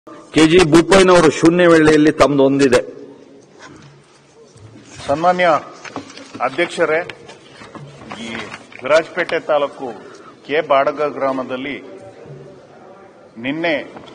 KG ಬೋಪಯ್ಯನವರು ಶೂನ್ಯ ವೇಳೆಯಲ್ಲಿ ತಮ್ಮದು ಒಂದಿದೆ. ಸನ್ಮಾನ್ಯ ಅಧ್ಯಕ್ಷರೇ, ಈ ವಿರಾಜಪೇಟೆ ತಾಲೂಕು ಕೆ ಬಾಡಗ ಗ್ರಾಮದಲ್ಲಿ ನಿನ್ನೆ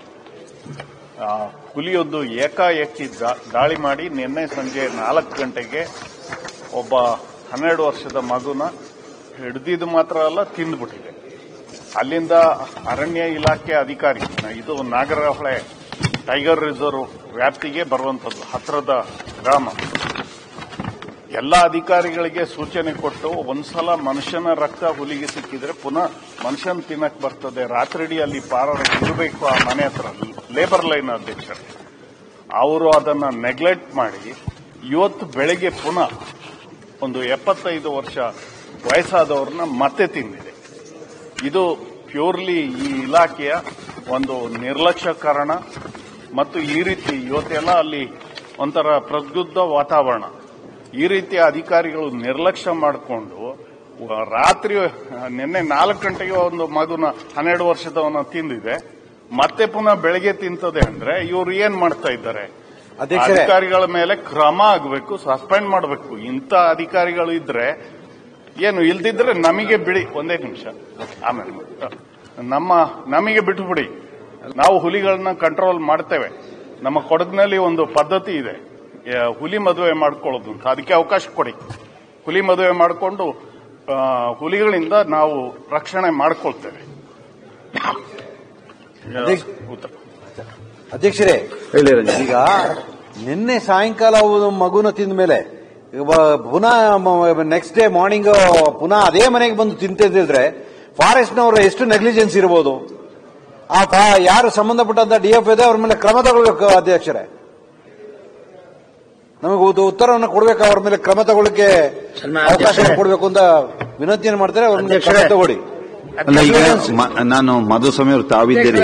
ಹುಲಿಯೊಂದು ಏಕಾಏಕಿ ದಾಳಿ ಮಾಡಿ ನಿನ್ನೆ ಸಂಜೆ 4 ಗಂಟೆಗೆ ಒಬ್ಬ 12 ವರ್ಷದ ಮಗುನ ಹಿಡಿದಿದ್ದು ಮಾತ್ರ ಅಲ್ಲ, ತಿಂದುಬಿಟ್ಟಿದೆ. ಅಲ್ಲಿಂದ ಅರಣ್ಯ ಇಲಾಖೆ ಅಧಿಕಾರಿ, ಇದು ನಾಗರಹೊಳೆ ಟೈಗರ್ ರಿಸರ್ವ್ ವ್ಯಾಪ್ತಿಗೆ ಬರುವಂತದ್ದು, ಹತ್ತಿರದ ಗ್ರಾಮ, ಎಲ್ಲ ಅಧಿಕಾರಿಗಳಿಗೆ ಸೂಚನೆ ಕೊಟ್ಟು ಒಂದ್ಸಲ ಮನುಷ್ಯನ ರಕ್ತ ಹುಲಿಗೆ ಸಿಕ್ಕಿದ್ರೆ ಪುನಃ ಮನುಷ್ಯನ ತಿನ್ನಕ್ ಬರ್ತದೆ, ರಾತ್ರಿಡೀ ಅಲ್ಲಿ ಇರಬೇಕು ಆ ಮನೆ ಹತ್ರ, ಲೇಬರ್ ಲೈನ್ ಅಧ್ಯಕ್ಷರು. ಅವರು ಅದನ್ನ ನೆಗ್ಲೆಕ್ಟ್ ಮಾಡಿ ಇವತ್ತು ಬೆಳಗ್ಗೆ ಪುನಃ ಒಂದು 75 ವರ್ಷ ವಯಸ್ಸಾದವ್ರನ್ನ ಮತ್ತೆ ತಿಂದಿದೆ. ಇದು ಪ್ಯೂರ್ಲಿ ಈ ಇಲಾಖೆಯ ಒಂದು ನಿರ್ಲಕ್ಷ್ಯ ಕಾರಣ. ಮತ್ತು ಈ ರೀತಿ ಇವತ್ತೆಲ್ಲ ಅಲ್ಲಿ ಒಂಥರ ಪ್ರಕ್ಷುಬ್ಧ ವಾತಾವರಣ. ಈ ರೀತಿಯ ಅಧಿಕಾರಿಗಳು ನಿರ್ಲಕ್ಷ್ಯ ಮಾಡಿಕೊಂಡು ರಾತ್ರಿ ನಿನ್ನೆ 4 ಗಂಟೆಗೆ ಒಂದು ಮಗುನ 12 ವರ್ಷದವನ ತಿಂದಿದೆ, ಮತ್ತೆ ಪುನಃ ಬೆಳಗ್ಗೆ ತಿಂತದೆ ಅಂದ್ರೆ ಇವರು ಏನ್ ಮಾಡ್ತಾ ಇದ್ದಾರೆ? ಅಧಿಕಾರಿಗಳ ಮೇಲೆ ಕ್ರಮ ಆಗಬೇಕು, ಸಸ್ಪೆಂಡ್ ಮಾಡಬೇಕು. ಇಂಥ ಅಧಿಕಾರಿಗಳು ಇದ್ರೆ ಏನು, ಇಲ್ದಿದ್ರೆ ನಮಗೆ ಬಿಡಿ, ಒಂದೇ ನಿಮಿಷ, ಆಮೇಲೆ ನಮಗೆ ಬಿಟ್ಟು ಬಿಡಿ. ನಾವು ಹುಲಿಗಳನ್ನ ಕಂಟ್ರೋಲ್ ಮಾಡ್ತೇವೆ. ನಮ್ಮ ಕೊಡಗಿನಲ್ಲಿ ಒಂದು ಪದ್ಧತಿ ಇದೆ, ಹುಲಿ ಮದುವೆ ಮಾಡ್ಕೊಳ್ಳೋದು ಅಂತ. ಅದಕ್ಕೆ ಅವಕಾಶ ಕೊಡಿ. ಹುಲಿ ಮದುವೆ ಮಾಡಿಕೊಂಡು ಹುಲಿಗಳಿಂದ ನಾವು ರಕ್ಷಣೆ ಮಾಡ್ಕೊಳ್ತೇವೆ. ಅಧ್ಯಕ್ಷರೇ, ಈಗ ನಿನ್ನೆ ಸಾಯಂಕಾಲ ಮಗುನ ತಿಂದ ಮೇಲೆ ಪುನಃ ನೆಕ್ಸ್ಟ್ ಡೇ ಮಾರ್ನಿಂಗ್ ಪುನಃ ಅದೇ ಮನೆಗೆ ಬಂದು ತಿಂತಿದ್ರೆ ಫಾರೆಸ್ಟ್ನವರ ಎಷ್ಟು ನೆಗ್ಲಿಜೆನ್ಸ್ ಇರಬಹುದು? ಯಾರು ಸಂಬಂಧಪಟ್ಟಂತ ಡಿಎಫ್ ಇದೆ ಅವ್ರ ಮೇಲೆ ಕ್ರಮ ತಗೊಳ್ಬೇಕು. ಅಧ್ಯಕ್ಷರೇ, ನಮಗೆ ಉತ್ತರವನ್ನು ಕೊಡಬೇಕು, ಅವ್ರ ಮೇಲೆ ಕ್ರಮ ತಗೊಳ್ಳಕ್ಕೆ ಅವಕಾಶ ಕೊಡಬೇಕು ಅಂತ ವಿನಂತಿಯನ್ನು ಮಾಡ್ತಾರೆ. ಅವ್ರ ಮೇಲೆ ಕ್ರಮ ತಗೊಳ್ಳಿ. ಅಲ್ಲ, ಈಗ ನಾನು ಮಧುಸ್ವಾಮಿ ಅವರು ತಾವಿದ್ದೀರಿ.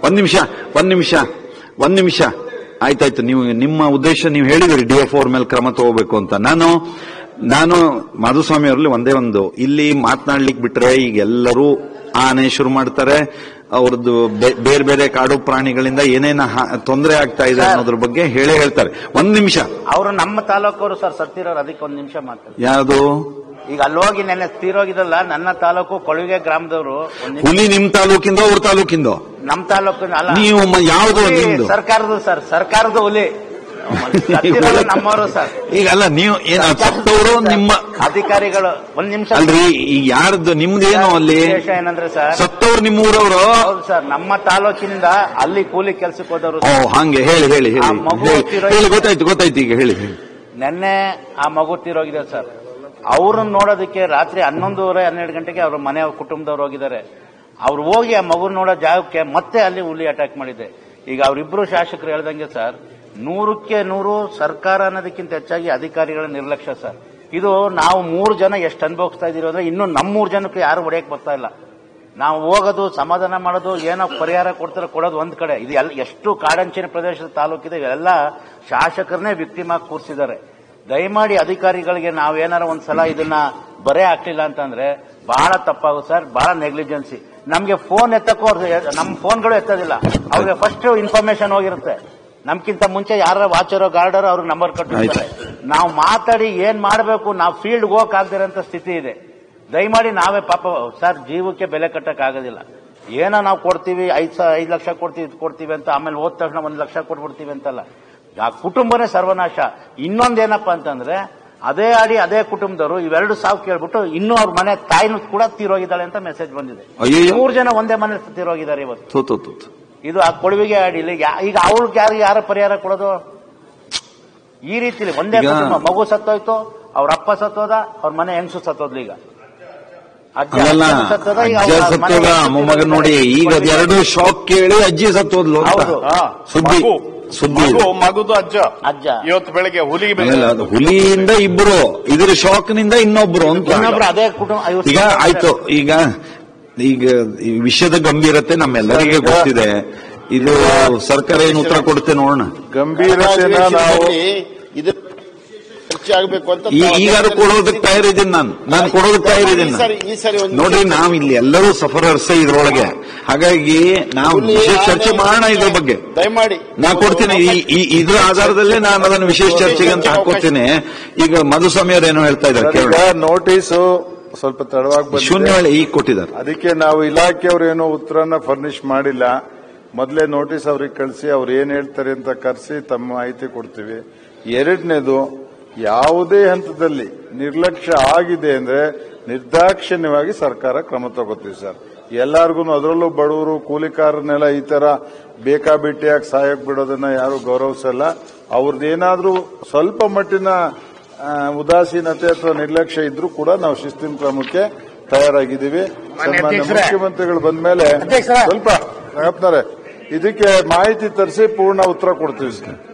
ಒಂದ್ ನಿಮಿಷ ಆಯ್ತಾಯ್ತು. ನೀವು ನಿಮ್ಮ ಉದ್ದೇಶ ನೀವು ಹೇಳಿದಿರಿ ಡಿಎಫ್ ಅವ್ರ ಮೇಲೆ ಕ್ರಮ ತಗೋಬೇಕು ಅಂತ. ನಾನು ಮಧುಸ್ವಾಮಿ ಅವರಲ್ಲಿ ಒಂದೇ ಒಂದು ಇಲ್ಲಿ ಮಾತನಾಡ್ಲಿಕ್ಕೆ ಬಿಟ್ರೆ ಈಗ ಎಲ್ಲರೂ ಆನೆ ಶುರು ಮಾಡ್ತಾರೆ, ಅವ್ರದ್ದು ಬೇರೆ ಬೇರೆ ಕಾಡು ಪ್ರಾಣಿಗಳಿಂದ ಏನೇನ ತೊಂದರೆ ಆಗ್ತಾ ಇದೆ ಅನ್ನೋದ್ರ ಬಗ್ಗೆ ಹೇಳ್ತಾರೆ. ಒಂದ್ ನಿಮಿಷ. ಅವರು ನಮ್ಮ ತಾಲೂಕವರು ಸರ್ ಸತ್ತಿರೋರು, ಅದಕ್ಕೆ ಒಂದ್ ನಿಮಿಷ ಮಾತಾಡ್ತಾರೆ. ಯಾವುದು? ಈಗ ಅಲ್ಲೋಗಿ ನೆನ್ನೆ ತೀರೋಗಿದಲ್ಲ, ನನ್ನ ತಾಲೂಕು ಕೊಳವಿಗೆ ಗ್ರಾಮದವರು. ಹುಲಿ ನಿಮ್ ತಾಲೂಕಿಂದ ಅವ್ರ ತಾಲೂಕಿಂದ? ನಮ್ಮ ತಾಲೂಕಿನ ಅಲ್ಲ. ನೀವು ಯಾವ್ದು? ಸರ್ಕಾರದ ಸರ್, ಸರ್ಕಾರದ ಹುಲಿ ನಮ್ಮವರು ಸರ್. ಈಗ ಅಲ್ಲ, ನೀವು ಏನ ಸತ್ತವರು ನಿಮ್ಮ ಅಧಿಕಾರಿಗಳು? ಒಂದ್ ನಿಮಿಷ ಅಲ್ರಿ, ಈಗ ಯಾರ್ದು ನಿಮ್ದೇನು ಅಲ್ಲಿ ಏನಂದ್ರೆ ಸರ್, ಸತ್ತವ್ರು ನಿಮ್ಮ ಊರವರು? ಹೌದು ಸರ್, ನಮ್ಮ ತಾಲೂಕಿನಿಂದ ಅಲ್ಲಿ ಕೂಲಿ ಕೆಲ್ಸಕ್ಕೆ ಹೋದವರು. ಹಂಗೆ ಹೇಳಿ ಗೊತ್ತಾಯ್ತು. ಈಗ ಹೇಳಿ. ನೆನ್ನೆ ಆ ಮಗು ತೀರೋಗಿದೆ ಸರ್. ಅವ್ರನ್ನ ನೋಡೋದಕ್ಕೆ ರಾತ್ರಿ 11:30-12 ಗಂಟೆಗೆ ಅವ್ರ ಮನೆ ಕುಟುಂಬದವ್ರು ಹೋಗಿದ್ದಾರೆ. ಅವ್ರು ಹೋಗಿ ಆ ಮಗು ನೋಡೋ ಜಾಗಕ್ಕೆ ಮತ್ತೆ ಅಲ್ಲಿ ಹುಲಿ ಅಟ್ಯಾಕ್ ಮಾಡಿದೆ. ಈಗ ಅವರಿಬ್ರು ಶಾಸಕರು ಹೇಳ್ದಂಗೆ ಸರ್, 100ಕ್ಕೆ 100 ಸರ್ಕಾರ ಅನ್ನೋದಕ್ಕಿಂತ ಹೆಚ್ಚಾಗಿ ಅಧಿಕಾರಿಗಳ ನಿರ್ಲಕ್ಷ್ಯ ಸರ್. ಇದು ನಾವು 3 ಜನ ಎಷ್ಟು ಅನುಭವಿಸ್ತಾ ಇದೀವಿ ಅಂದ್ರೆ ಇನ್ನೂ ನಮ್ಮ 3 ಜನಕ್ಕೆ ಯಾರು ಹೊಡೆಯಕ್ ಬರ್ತಾ ಇಲ್ಲ. ನಾವು ಹೋಗೋದು, ಸಮಾಧಾನ ಮಾಡೋದು, ಏನೋ ಪರಿಹಾರ ಕೊಡೋದು ಒಂದ್ ಕಡೆ. ಇದು ಎಷ್ಟು ಕಾಡಂಚಿನ ಪ್ರದೇಶದ ತಾಲೂಕಿದೆ, ಇವೆಲ್ಲ ಶಾಸಕರನ್ನೇ ವಿಕ್ಟಿಮ್ ಆಗಿ ಕೂರಿಸಿದ್ದಾರೆ. ದಯಮಾಡಿ ಅಧಿಕಾರಿಗಳಿಗೆ ನಾವೇನಾರ ಒಂದ್ಸಲ ಇದನ್ನ ಬರೇ ಆಗ್ಲಿಲ್ಲ ಅಂತಂದ್ರೆ ಬಹಳ ತಪ್ಪಾಗುತ್ತೆ ಸರ್, ಬಹಳ ನೆಗ್ಲಿಜೆನ್ಸಿ. ನಮ್ಗೆ ಫೋನ್ ಎತ್ತಕ್ಕೂ ನಮ್ಮ ಫೋನ್ಗಳು ಎತ್ತೋದಿಲ್ಲ. ಅವ್ರಿಗೆ ಫಸ್ಟ್ ಇನ್ಫಾರ್ಮೇಶನ್ ಹೋಗಿರುತ್ತೆ. ನಮ್ಗಿಂತ ಮುಂಚೆ ಯಾರ ವಾಚರೋ ಗಾರ್ಡರ್ ಅವ್ರಿಗೆ ನಂಬರ್ ಕೊಟ್ಟಿರ್ತಾರೆ. ನಾವು ಮಾತಾಡಿ ಏನ್ ಮಾಡಬೇಕು, ನಾವು ಫೀಲ್ಡ್ ಹೋಗಕ್ ಆಗದಿರೋಂತ ಸ್ಥಿತಿ ಇದೆ. ದಯಮಾಡಿ ನಾವೇ ಪಾಪ ಸರ್ ಜೀವಕ್ಕೆ ಬೆಲೆ ಕಟ್ಟಕ್ ಆಗೋದಿಲ್ಲ. ಏನೋ ನಾವು ಕೊಡ್ತೀವಿ, 5 ಲಕ್ಷ ಕೊಡ್ತೀವಿ ಅಂತ, ಆಮೇಲೆ ಹೋದ ತಕ್ಷಣ 1 ಲಕ್ಷ ಕೊಟ್ಬಿಡ್ತೀವಿ ಅಂತಲ್ಲ. ಆ ಕುಟುಂಬನೇ ಸರ್ವನಾಶ. ಇನ್ನೊಂದೇನಪ್ಪಾ ಅಂತಂದ್ರೆ ಅದೇ ಆಡಿ ಅದೇ ಕುಟುಂಬದವರು ಇವೆರಡು ಸಾವು ಕೇಳ್ಬಿಟ್ಟು ಇನ್ನೂ ಅವ್ರ ಮನೆ ತಾಯಿನೂ ಕೂಡ ತೀರೋಗಿದ್ದಾಳೆ ಅಂತ ಮೆಸೇಜ್ ಬಂದಿದೆ. 3 ಜನ ಒಂದೇ ಮನೆ ತೀರೋಗಿದ್ದಾರೆ ಇವತ್ತು. ಇದು ಆ ಕೊಳವಿಗೆ ಆಡಿಲಿ. ಈಗ ಅವ್ರಿಗೆ ಯಾರ ಪರಿಹಾರ ಕೊಡೋದು? ಈ ರೀತಿಲಿ ಒಂದೇ ಕುಟುಂಬ, ಮಗು ಸತ್ತೋಯ್ತು, ಅವ್ರ ಅಪ್ಪ ಸತ್ತೋದ, ಅವ್ರ ಮನೆ ಹೆಂಗಸು ಸತ್ತೋದ್ಲಿ. ಈಗ ಮೊಮ್ಮಗ ನೋಡಿ, ಈಗ 2 ಶಾಕ್ ಕೇಳಿ ಅಜ್ಜಿ ಸತ್ತೋದ್ಲು. ಸುದ್ದಿ ಮಗುದು ಅಜ್ಜ ಇವತ್ತು ಬೆಳಗ್ಗೆ ಹುಲಿಯಿಂದ ಇಬ್ರು, ಇದ್ರ ಶಾಕ್ನಿಂದ ಇನ್ನೊಬ್ರು ಅಂತ. ಅದೇ ಕುಟುಂಬ. ಈಗ ಆಯ್ತು. ಈಗ ಈ ವಿಷಯದ ಗಂಭೀರತೆ ನಮ್ಮೆಲ್ಲರಿಗೆ ಗೊತ್ತಿದೆ. ಇದು ಸರ್ಕಾರ ಏನು ಉತ್ತರ ಕೊಡುತ್ತೆ ನೋಡೋಣ. ಗಂಭೀರತೆ ನಾವು ಚರ್ಚೆ ಆಗಬೇಕು ಅಂತ ಈಗಾದ್ರೂ ಕೊಡೋದಕ್ಕೆ ತಯಾರಿದ್ದೀನಿ ನಾನು ಕೊಡೋದಕ್ಕೆ ತಯಾರಿದ್ದೀನಿ. ಈ ಸರಿ ನೋಡ್ರಿ, ನಾವು ಇಲ್ಲಿ ಎಲ್ಲರೂ ಸಫರರ್ಸೇ ಇದ್ರೊಳಗೆ, ಹಾಗಾಗಿ ನಾವು ವಿಶೇಷ ಚರ್ಚೆ ಮಾಡೋಣ ಇದ್ರ ಬಗ್ಗೆ. ದಯಮಾಡಿ ನಾ ಕೊಡ್ತೀನಿ, ಇದ್ರ ಆಧಾರದಲ್ಲೇ ನಾನು ಅದನ್ನು ವಿಶೇಷ ಚರ್ಚೆಗೆ ಅಂತ ಹಾಕೊಡ್ತೀನಿ. ಈಗ ಮಧುಸ್ವಾಮಿ ಅವ್ರು ಏನೋ ಹೇಳ್ತಾ ಇದ್ದಾರೆ, ನೋಟಿಸು ಸ್ವಲ್ಪ ತಡವಾಗಿ ಶೂನ್ಯವೇಳೆ ಈಗ ಕೊಟ್ಟಿದ್ದಾರೆ. ಅದಕ್ಕೆ ನಾವು ಇಲಾಖೆಯವರು ಏನೋ ಉತ್ತರನ ಫರ್ನಿಶ್ ಮಾಡಿಲ್ಲ. ಮೊದಲೇ ನೋಟಿಸ್ ಅವ್ರಿಗೆ ಕಳಿಸಿ ಅವ್ರು ಏನ್ ಹೇಳ್ತಾರೆ ಅಂತ ಕರೆಸಿ ತಮ್ಮ ಮಾಹಿತಿ ಕೊಡ್ತೀವಿ. ಎರಡನೇದು, ಯಾವುದೇ ಹಂತದಲ್ಲಿ ನಿರ್ಲಕ್ಷ್ಯ ಆಗಿದೆ ಅಂದ್ರೆ ನಿರ್ದಾಕ್ಷಿಣ್ಯವಾಗಿ ಸರ್ಕಾರ ಕ್ರಮ ತಗೋತೀವಿ ಸರ್. ಎಲ್ಲಾರ್ಗು, ಅದರಲ್ಲೂ ಬಡವರು ಕೂಲಿಕಾರನ್ನೆಲ್ಲ ಈ ತರ ಬೇಕಾಬಿಟ್ಟಿಯಾಗಿ ಸಾಯಕ್ ಬಿಡೋದನ್ನ ಯಾರು ಗೌರವಿಸಲ್ಲ. ಅವ್ರದ್ದೇನಾದ್ರೂ ಸ್ವಲ್ಪ ಮಟ್ಟಿನ ಉದಾಸೀನತೆ ಅಥವಾ ನಿರ್ಲಕ್ಷ್ಯ ಇದ್ರೂ ಕೂಡ ನಾವು ಶಿಸ್ತಿನ ಕ್ರಮಕ್ಕೆ ತಯಾರಾಗಿದ್ದೀವಿ. ಸನ್ಮಾನ್ಯ ಮುಖ್ಯಮಂತ್ರಿಗಳು ಬಂದ ಮೇಲೆ ಸ್ವಲ್ಪ ಇದಕ್ಕೆ ಮಾಹಿತಿ ತರಿಸಿ ಪೂರ್ಣ ಉತ್ತರ ಕೊಡ್ತೀವಿ.